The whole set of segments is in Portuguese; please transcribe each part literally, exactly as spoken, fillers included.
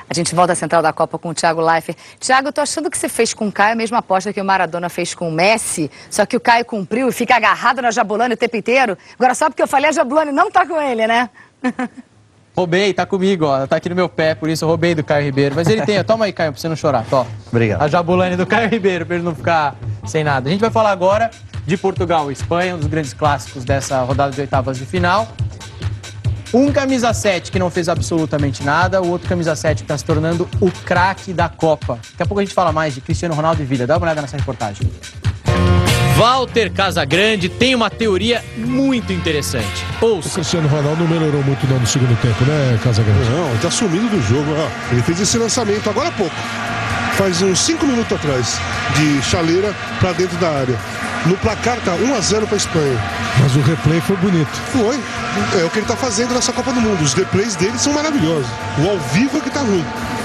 A gente volta à Central da Copa com o Thiago Leifert. Thiago, eu tô achando que você fez com o Caio a mesma aposta que o Maradona fez com o Messi, só que o Caio cumpriu e fica agarrado na Jabulani o tempo inteiro. Agora só porque eu falei, a Jabulani não tá com ele, né? Roubei, tá comigo, ó. Tá aqui no meu pé, por isso eu roubei do Caio Ribeiro. Mas ele tem, ó. Toma aí, Caio, pra você não chorar. Tó. Obrigado. A Jabulani do Caio Ribeiro, pra ele não ficar sem nada. A gente vai falar agora de Portugal e Espanha, um dos grandes clássicos dessa rodada de oitavas de final. Um camisa sete que não fez absolutamente nada, o outro camisa sete que está se tornando o craque da Copa. Daqui a pouco a gente fala mais de Cristiano Ronaldo e vida. Dá uma olhada nessa reportagem. Walter Casagrande tem uma teoria muito interessante. Ouça. O Cristiano Ronaldo não melhorou muito não no segundo tempo, né, Casagrande? Não, ele tá sumido do jogo. Ó. Ele fez esse lançamento agora há pouco. Faz uns cinco minutos atrás, de chaleira para dentro da área. No placar tá um a zero para a Espanha. Mas o replay foi bonito. Foi. É o que ele tá fazendo nessa Copa do Mundo. Os replays dele são maravilhosos. O ao vivo é que tá ruim.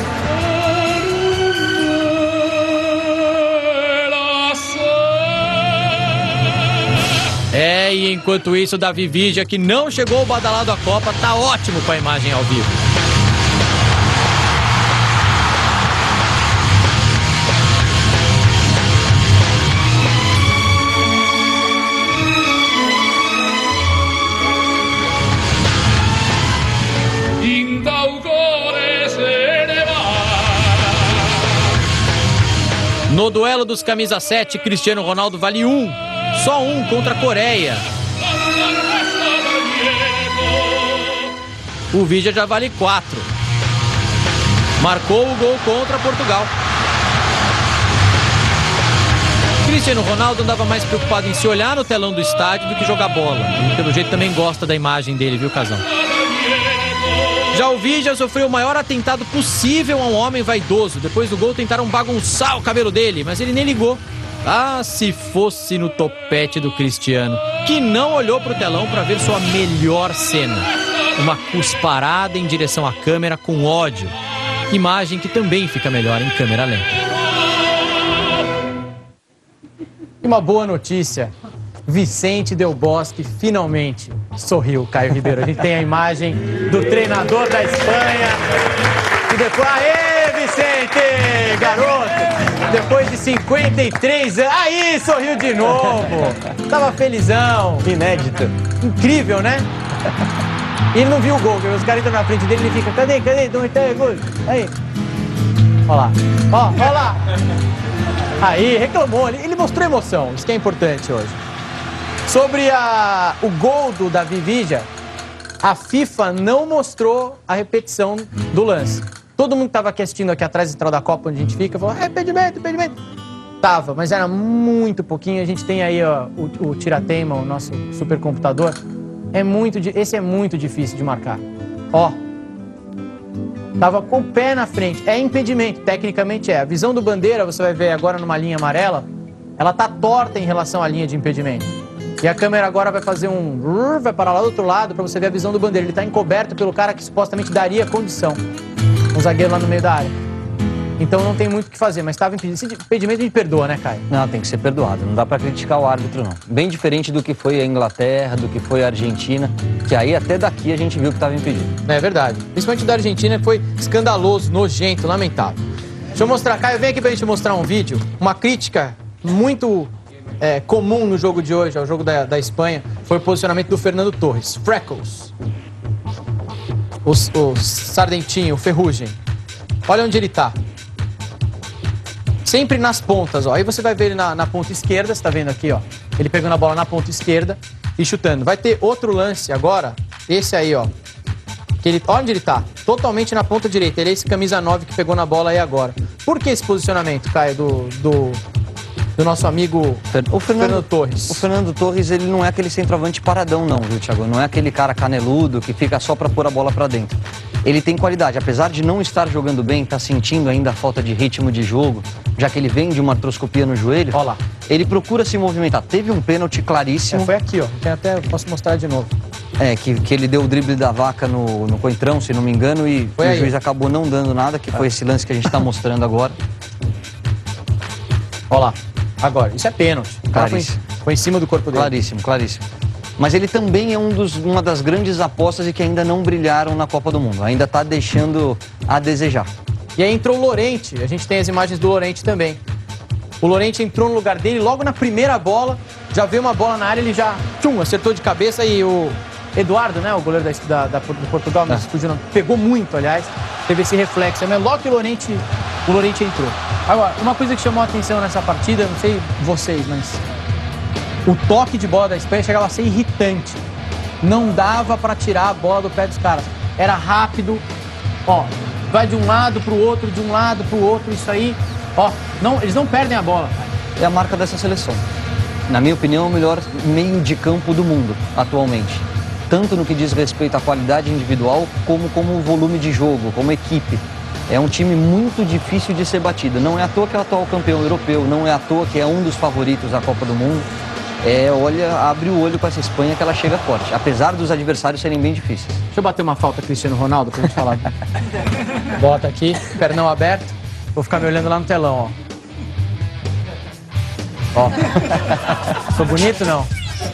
É, e enquanto isso, o Davi Villa, que não chegou badalado à Copa, tá ótimo com a imagem ao vivo. No duelo dos camisa sete, Cristiano Ronaldo vale um. Só um contra a Coreia. O Villa já vale quatro. Marcou o gol contra Portugal. Cristiano Ronaldo andava mais preocupado em se olhar no telão do estádio do que jogar bola. E pelo jeito também gosta da imagem dele, viu, Casão? Já o Villa sofreu o maior atentado possível a um homem vaidoso. Depois do gol tentaram bagunçar o cabelo dele, mas ele nem ligou. Ah, se fosse no topete do Cristiano, que não olhou pro telão para ver sua melhor cena. Uma cusparada em direção à câmera com ódio. Imagem que também fica melhor em câmera lenta. E uma boa notícia. Vicente Del Bosque finalmente sorriu, Caio Ribeiro. A gente tem a imagem do treinador da Espanha. E depois... Aê, Vicente! Garoto! Depois de cinquenta e três anos... Aí, sorriu de novo! Tava felizão. Inédito. Incrível, né? E ele não viu o gol. Os caras entram na frente dele e ele fica... Cadê, cadê? Onde tá o gol? Aí. Olha lá. Ó, olha lá. Aí, reclamou. Ele mostrou emoção. Isso que é importante hoje. Sobre a, o gol do Davi Villa, a FIFA não mostrou a repetição do lance. Todo mundo que estava aqui assistindo aqui atrás da Central da Copa, onde a gente fica, falou, é, impedimento, impedimento. Tava, mas era muito pouquinho. A gente tem aí ó, o, o Tirateima, o nosso supercomputador. É muito, esse é muito difícil de marcar. Ó, tava com o pé na frente. É impedimento, tecnicamente é. A visão do Bandeira, você vai ver agora numa linha amarela, ela tá torta em relação à linha de impedimento. E a câmera agora vai fazer um... vai parar lá do outro lado para você ver a visão do Bandeira. Ele está encoberto pelo cara que supostamente daria condição. Um zagueiro lá no meio da área. Então não tem muito o que fazer, mas estava impedido. Esse impedimento a gente perdoa, né, Caio? Não, tem que ser perdoado. Não dá para criticar o árbitro, não. Bem diferente do que foi a Inglaterra, do que foi a Argentina, que aí até daqui a gente viu que estava impedido. É verdade. Principalmente da Argentina, que foi escandaloso, nojento, lamentável. Deixa eu mostrar, Caio, vem aqui pra gente mostrar um vídeo. Uma crítica muito... É, comum no jogo de hoje, ao jogo da, da Espanha, foi o posicionamento do Fernando Torres. Freckles. O, o Sardentinho, o Ferrugem. Olha onde ele tá. Sempre nas pontas, ó. Aí você vai ver ele na, na ponta esquerda, você tá vendo aqui, ó. Ele pegando a bola na ponta esquerda e chutando. Vai ter outro lance agora, esse aí, ó. Que ele, olha onde ele tá. Totalmente na ponta direita. Ele é esse camisa nove que pegou na bola aí agora. Por que esse posicionamento, Caio, do... do do nosso amigo o Fernando, Fernando Torres. O Fernando Torres, ele não é aquele centroavante paradão não, viu, Thiago? Não é aquele cara caneludo que fica só pra pôr a bola pra dentro. Ele tem qualidade, apesar de não estar jogando bem, tá sentindo ainda a falta de ritmo de jogo, já que ele vem de uma artroscopia no joelho. Olha lá. Ele procura se movimentar. Teve um pênalti claríssimo. É, foi aqui, ó. Tem até, posso mostrar de novo. É, que, que ele deu o drible da vaca no, no coentrão, se não me engano, e foi o aí. juiz acabou não dando nada, que foi esse lance que a gente tá mostrando agora. Olha lá. Agora, isso é pênalti. Claríssimo. Foi, foi em cima do corpo dele. Claríssimo, claríssimo. Mas ele também é um dos, uma das grandes apostas e que ainda não brilharam na Copa do Mundo. Ainda está deixando a desejar. E aí entrou o Llorente, a gente tem as imagens do Llorente também. O Llorente entrou no lugar dele, logo na primeira bola, já veio uma bola na área, ele já tchum, acertou de cabeça e o Eduardo, né, o goleiro da, da, da, do Portugal, mas explodiu, pegou muito, aliás, teve esse reflexo. Mas logo que o Llorente, o Llorente entrou. Agora, uma coisa que chamou a atenção nessa partida, não sei vocês, mas o toque de bola da Espanha chegava a ser irritante. Não dava para tirar a bola do pé dos caras. Era rápido, ó, vai de um lado pro outro, de um lado pro outro, isso aí, ó, não, eles não perdem a bola, cara. É a marca dessa seleção. Na minha opinião, é o melhor meio de campo do mundo, atualmente. Tanto no que diz respeito à qualidade individual, como como volume de jogo, como equipe. É um time muito difícil de ser batido. Não é à toa que é o atual campeão europeu, não é à toa que é um dos favoritos da Copa do Mundo. É, olha, abre o olho com essa Espanha que ela chega forte, apesar dos adversários serem bem difíceis. Deixa eu bater uma falta, Cristiano Ronaldo, pra gente falar. Bota aqui, pernão aberto. Vou ficar me olhando lá no telão, ó. Ó. Sou bonito, não?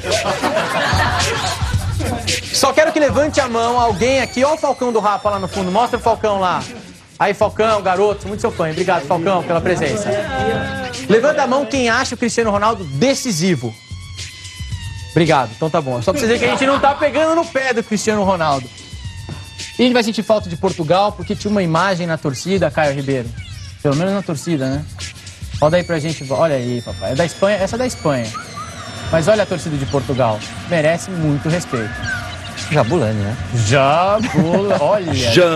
Só quero que levante a mão alguém aqui. Ó o Falcão do Rafa lá no fundo. Mostra o Falcão lá. Aí, Falcão, garoto, sou muito seu fã. Obrigado, Falcão, pela presença. Levanta a mão quem acha o Cristiano Ronaldo decisivo. Obrigado, então tá bom. Só pra você dizer que a gente não tá pegando no pé do Cristiano Ronaldo. E a gente vai sentir falta de Portugal porque tinha uma imagem na torcida, Caio Ribeiro. Pelo menos na torcida, né? Olha aí pra gente. Olha aí, papai. É da Espanha, essa é da Espanha. Mas olha a torcida de Portugal. Merece muito respeito. Jabulani, né? Jabulani, olha.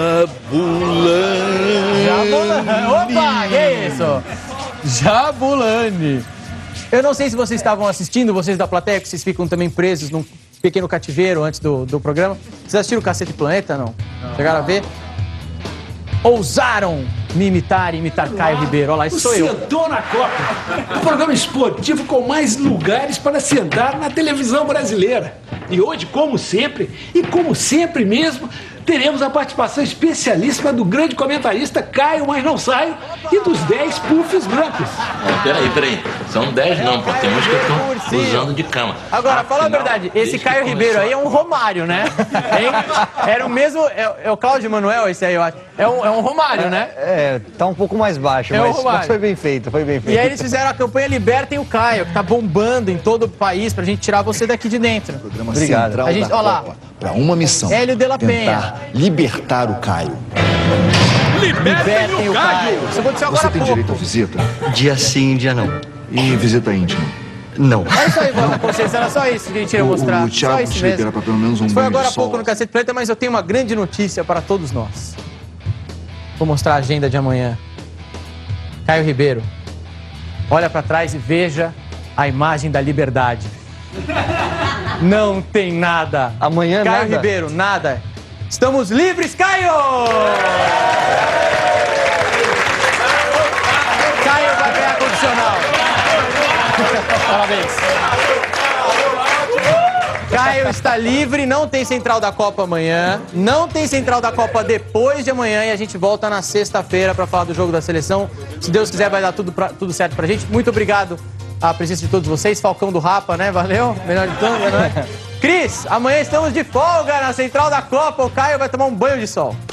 Jabulani. Jabulani. Opa, que é isso? Jabulani. Eu não sei se vocês estavam assistindo, vocês da plateia, que vocês ficam também presos num pequeno cativeiro antes do, do programa. Vocês assistiram o Cacete Planeta, não? não? Chegaram a ver? Ousaram me imitar e imitar Caio Ribeiro. Olha lá, isso sou eu. Sentou na Copa. O programa esportivo com mais lugares para sentar na televisão brasileira. E hoje, como sempre, e como sempre mesmo, teremos a participação especialíssima do grande comentarista Caio, mas não saio, e dos dez puffs brancos. Não, peraí, peraí. São dez não, pô. Tem uns que estão usando de cama. Agora, Afinal, fala a verdade, esse Caio Ribeiro aí é um Romário, né? Hein? Era o mesmo, é, é o Cláudio Manuel esse aí, eu acho. É um, é um Romário, né? É, tá um pouco mais baixo, é mas, mas foi bem feito, foi bem feito. E aí eles fizeram a campanha Libertem o Caio, que tá bombando em todo o país pra gente tirar você daqui de dentro. Programa Obrigado. Central a gente, da ó lá. Copa, pra uma missão. Hélio de la Penha. Tentar libertar o Caio. Libertem o Caio. Isso aconteceu agora Você há tem pouco. direito a visita? Dia sim, dia não. E visita íntima? Não. Olha isso aí, Vossa Consciência, era só isso que a gente ia O- mostrar. o Thiago só isso disse que mesmo. era pra pelo menos um Isso foi banho de agora há sol. pouco no Cacete Planeta, mas eu tenho uma grande notícia para todos nós. Vou mostrar a agenda de amanhã. Caio Ribeiro, olha para trás e veja a imagem da liberdade. Não tem nada. Amanhã Caio nada? Ribeiro, nada. Estamos livres, Caio! Caio vai ganhar condicional. Parabéns. Caio está livre, não tem Central da Copa amanhã, não tem Central da Copa depois de amanhã e a gente volta na sexta-feira para falar do jogo da seleção. Se Deus quiser vai dar tudo, pra, tudo certo pra gente. Muito obrigado à presença de todos vocês. Falcão do Rapa, né? Valeu. Melhor de tudo, né? Cris, amanhã estamos de folga na Central da Copa. O Caio vai tomar um banho de sol.